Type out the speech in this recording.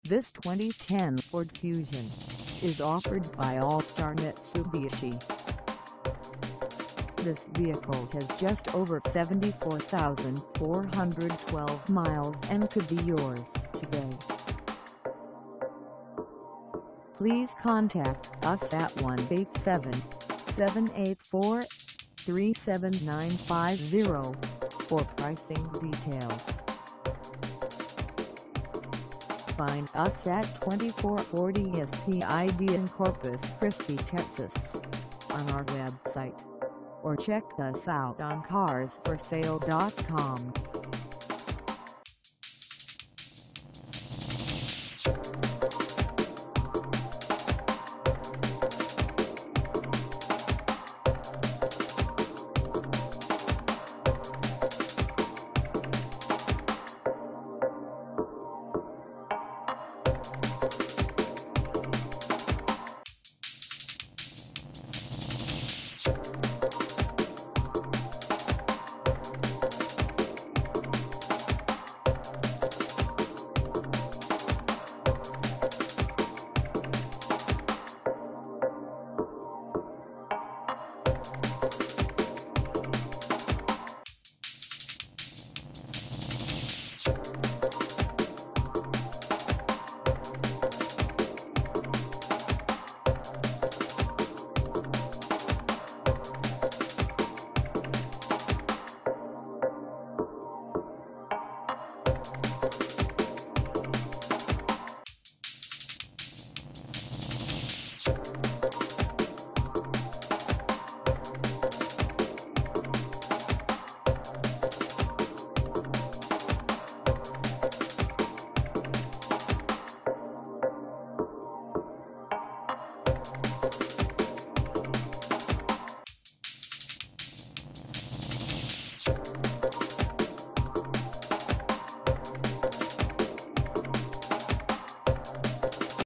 This 2010 Ford Fusion is offered by All Star Mitsubishi. This vehicle has just over 74,412 miles and could be yours today. Please contact us at 1-877-884-37950 for pricing details. Find us at 2440 SPID in Corpus Christi, Texas, on our website, or check us out on carsforsale.com.